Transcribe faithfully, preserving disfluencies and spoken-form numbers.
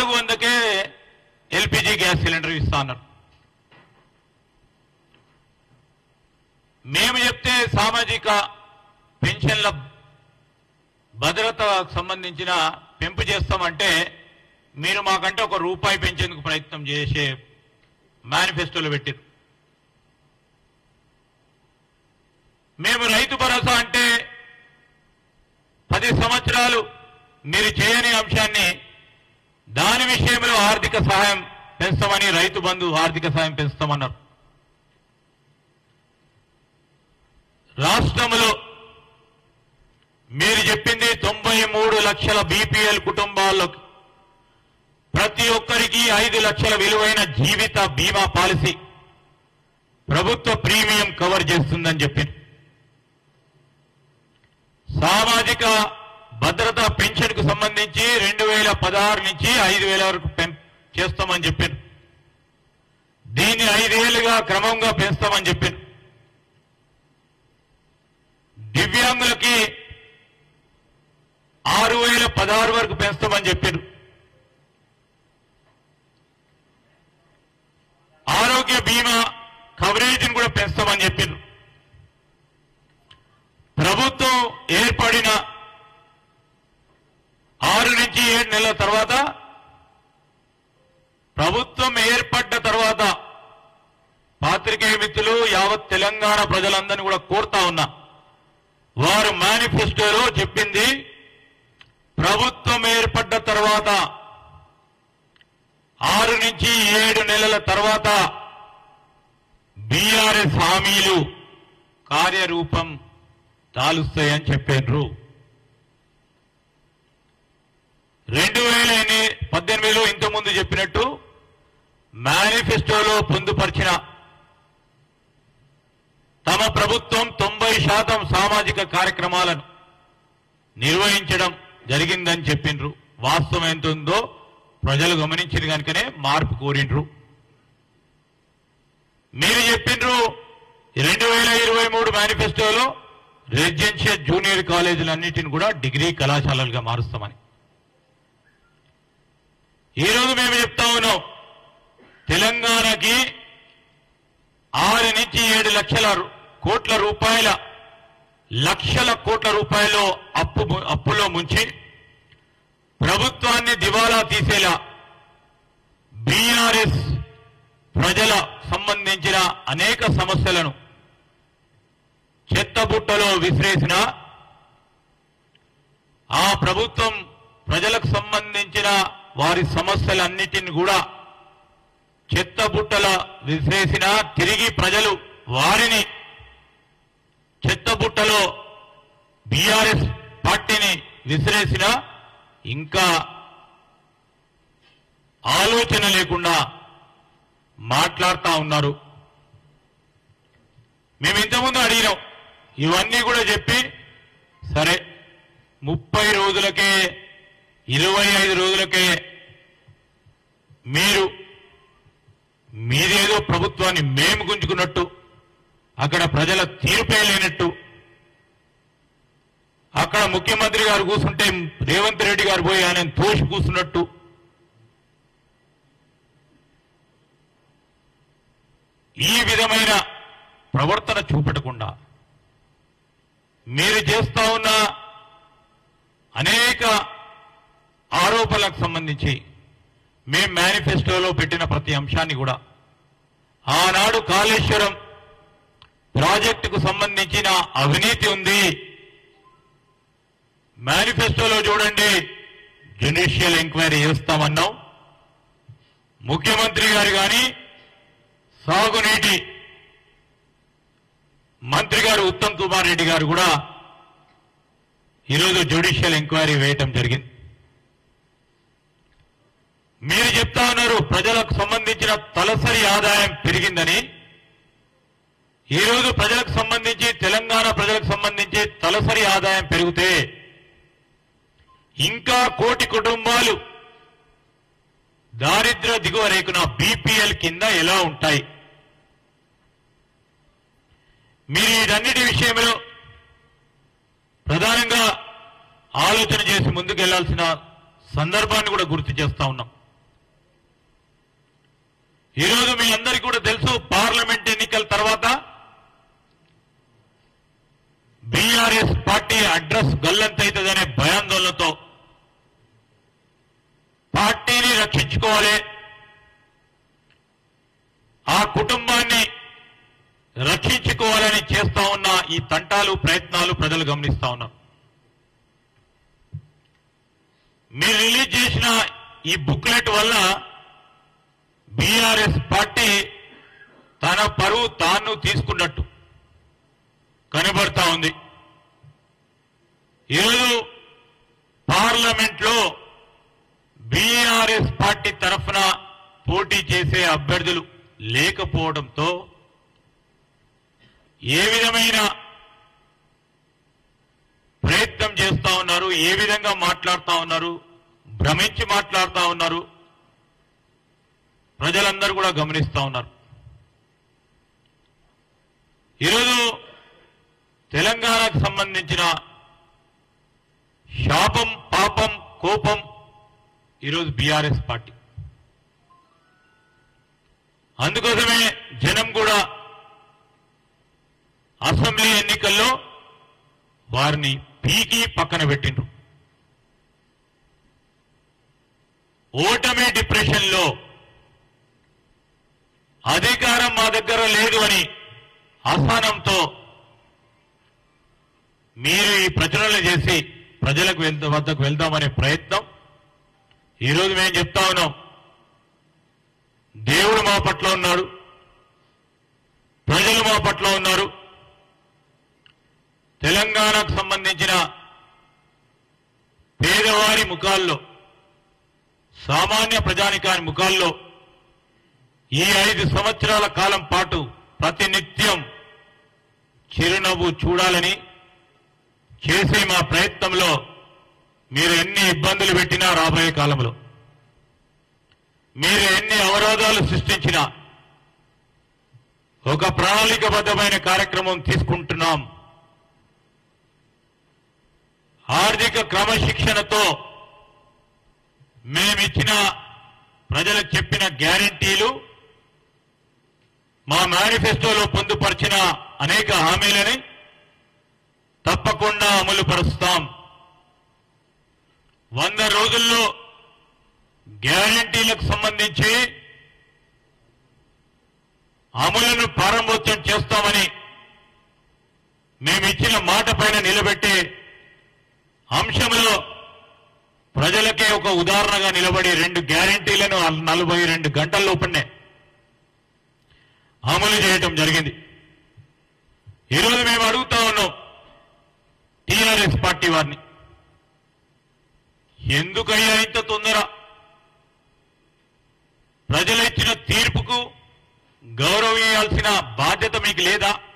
నాలుగు వందకే LPG gas cylinder ఇస్తా అన్నారు. మేము చెప్తే సామాజిక పెన్షన్ల భద్రతకు సంబంధించిన పెంపు చేస్తామంటే మీరు మాకంటే ఒక రూపాయి పెంచేందుకు ప్రయత్నం చేసే మేనిఫెస్టోలో పెట్టారు. మేము రైతు భరోసా అంటే పది సంవత్సరాలు మీరు చేయని అంశాన్ని దాని విషయంలో ఆర్థిక సహాయం పెంచుతామని రైతు బంధు ఆర్థిక సహాయం పెంచుతామన్నారు. రాష్ట్రంలో మీరు చెప్పింది తొంభై మూడు లక్షల బీపీఎల్ కుటుంబాల్లోకి ప్రతి ఒక్కరికి ఐదు లక్షల విలువైన జీవిత బీమా పాలసీ ప్రభుత్వ ప్రీమియం కవర్ చేస్తుందని చెప్పింది. సామాజిక భద్రత పెన్షన్ కు సంబంధించి రెండు వేల పదహారు నుంచి ఐదు వేల వరకు చేస్తామని చెప్పారు. దీన్ని ఐదేళ్లుగా క్రమంగా పెంచుతామని చెప్పారు. దివ్యాంగులకి ఆరు వేల పదహారు వరకు పెంచుతామని చెప్పారు. ఆరోగ్య బీమా కవరేజీని కూడా పెంచుతామని చెప్పారు. ప్రభుత్వం ఏర్పడిన ఆరు నుంచి ఏడు నెలల తర్వాత ప్రభుత్వం ఏర్పడ్డ తర్వాత పాత్రికేయ మిత్రులు యావత్ తెలంగాణ ప్రజలందరినీ కూడా కోరుతా ఉన్నా, వారు మేనిఫెస్టోలో చెప్పింది ప్రభుత్వం ఏర్పడ్డ తర్వాత ఆరు నుంచి ఏడు నెలల తర్వాత బీఆర్ఎస్ హామీలు కార్యరూపం దాలుస్తాయని చెప్పారు. రెండు వేల పద్దెనిమిదిలో ఇంతకుముందు చెప్పినట్టు మేనిఫెస్టోలో పొందుపరిచిన తమ ప్రభుత్వం తొంభై శాతం సామాజిక కార్యక్రమాలను నిర్వహించడం జరిగిందని చెప్పిండ్రు. వాస్తవం ఎంత ఉందో ప్రజలు గమనించిన కనుకనే మార్పు కోరిండ్రు. మీరు చెప్పిండ్రు రెండు వేల ఇరవై మూడు మేనిఫెస్టోలో రెసిడెన్షియల్ జూనియర్ కాలేజీలన్నింటిని కూడా డిగ్రీ కళాశాలలుగా మారుస్తామని. ఈరోజు మేము చెప్తా ఉన్నాం, తెలంగాణకి ఆరు నుంచి ఏడు లక్షల కోట్ల రూపాయల లక్షల కోట్ల రూపాయలు అప్పు అప్పులో ముంచి ప్రభుత్వాన్ని దివాలా తీసేలా బీఆర్ఎస్ ప్రజల సంబంధించిన అనేక సమస్యలను చెత్తబుట్టలో విసిరేసిన ఆ ప్రభుత్వం ప్రజలకు సంబంధించిన వారి సమస్యలన్నిటిని కూడా చెత్తబుట్టల విసిరేసిన తిరిగి ప్రజలు వారిని చెత్తబుట్టలో బీఆర్ఎస్ పార్టీని విసిరేసిన ఇంకా ఆలోచన లేకుండా మాట్లాడుతూ ఉన్నారు. మేము ఇంతకుముందు అడిగినాం, ఇవన్నీ కూడా చెప్పి సరే ముప్పై రోజులకే ఇరవై ఐదు రోజులకే మీరు మీరేదో ప్రభుత్వాన్ని మేము గుంజుకున్నట్టు, అక్కడ ప్రజల తీర్పే లేనట్టు, అక్కడ ముఖ్యమంత్రి గారు కూర్చుంటే రేవంత్ రెడ్డి గారు పోయి ఆయన తోసి కూర్చున్నట్టు, ఈ విధమైన ప్రవర్తన చూపెట్టకుండా మీరు చేస్తా ఉన్న అనేక ఆరోపణలకు సంబంధించి మేము మేనిఫెస్టోలో పెట్టిన ప్రతి అంశాన్ని కూడా ఆనాడు కాళేశ్వరం ప్రాజెక్టుకు సంబంధించిన అవినీతి ఉంది, మేనిఫెస్టోలో చూడండి జ్యుడిషియల్ ఎంక్వైరీ చేస్తామన్నాం. ముఖ్యమంత్రి గారు కానీ సాగునీటి మంత్రి గారు ఉత్తమ్ కుమార్ రెడ్డి గారు కూడా ఈరోజు జ్యుడిషియల్ ఎంక్వైరీ వేయటం జరిగింది. మీరు చెప్తా ఉన్నారు ప్రజలకు సంబంధించిన తలసరి ఆదాయం పెరిగిందని. ఈరోజు ప్రజలకు సంబంధించి తెలంగాణ ప్రజలకు సంబంధించి తలసరి ఆదాయం పెరిగితే ఇంకా కోటి కుటుంబాలు దారిద్ర్య దిగువ రేఖన బీపీఎల్ కింద ఎలా ఉంటాయి? మీరు వీటన్నిటి విషయంలో ప్రధానంగా ఆలోచన చేసి ముందుకెళ్లాల్సిన సందర్భాన్ని కూడా గుర్తు చేస్తా ఉన్నాం. ఈరోజు మీ అందరికీ కూడా తెలుసు, పార్లమెంట్ ఎన్నికల తర్వాత బీఆర్ఎస్ పార్టీ అడ్రస్ గల్లంతైతుందనే భయాందోళనతో పార్టీని రక్షించుకోవాలి, ఆ కుటుంబాన్ని రక్షించుకోవాలని చేస్తా ఉన్న ఈ తంటాలు ప్రయత్నాలు ప్రజలు గమనిస్తా ఉన్నారు. మీరు రిలీజ్ చేసిన ఈ బుక్లెట్ వల్ల బీఆర్ఎస్ పార్టీ తన పరువు తాను తీసుకున్నట్టు కనబడతా ఉంది. ఈరోజు పార్లమెంట్ లో బీఆర్ఎస్ పార్టీ తరఫున పోటీ చేసే అభ్యర్థులు లేకపోవడంతో ఏ విధమైన ప్రయత్నం చేస్తా ఉన్నారు, ఏ విధంగా మాట్లాడుతా ఉన్నారు, భ్రమించి మాట్లాడుతా ఉన్నారు, ప్రజలందరూ కూడా గమనిస్తా ఉన్నారు. ఈరోజు తెలంగాణకు సంబంధించిన శాపం, పాపం, కోపం ఈరోజు బీఆర్ఎస్ పార్టీ. అందుకోసమే జనం కూడా అసెంబ్లీ ఎన్నికల్లో వారిని పీకి పక్కన పెట్టిండ్రు. ఓటమి డిప్రెషన్ లో అధికారం మా దగ్గర లేదు అని అసహనంతో మీరు ఈ ప్రచురణలు చేసి ప్రజలకు వెళ్తా వద్దకు వెళ్దామనే ప్రయత్నం ఈరోజు మేము చెప్తా ఉన్నాం. దేవుడు మా పట్ల ఉన్నాడు, ప్రజలు మా పట్ల ఉన్నారు. తెలంగాణకు సంబంధించిన పేదవారి ముఖాల్లో, సామాన్య ప్రజానికాని ముఖాల్లో ఈ ఐదు సంవత్సరాల కాలం పాటు ప్రతినిత్యం చిరునవ్వు చూడాలని చేసే మా ప్రయత్నంలో మీరు ఎన్ని ఇబ్బందులు పెట్టినా, రాబోయే కాలంలో మీరు ఎన్ని అవరోధాలు సృష్టించినా ఒక ప్రణాళికబద్ధమైన కార్యక్రమం తీసుకుంటున్నాం. ఆర్థిక క్రమశిక్షణతో మేమిచ్చిన ప్రజలకు చెప్పిన గ్యారంటీలు, మా మేనిఫెస్టోలో పొందుపరిచిన అనేక హామీలని తప్పకుండా అమలు పరుస్తాం. వంద రోజుల్లో గ్యారంటీలకు సంబంధించి అమలును ప్రారంభోత్సవం చేస్తామని మేమిచ్చిన మాట పైన నిలబెట్టే అంశంలో ప్రజలకే ఒక ఉదాహరణగా నిలబడి రెండు గ్యారంటీలను నలభై రెండు గంటల లోపలనే అమలు చేయటం జరిగింది. ఈరోజు మేము అడుగుతా ఉన్నాం టీఆర్ఎస్ పార్టీ వారిని, ఎందుకయ్యా ఇంత తొందర? ప్రజలు ఇచ్చిన తీర్పుకు గౌరవించాల్సిన బాధ్యత మీకు లేదా?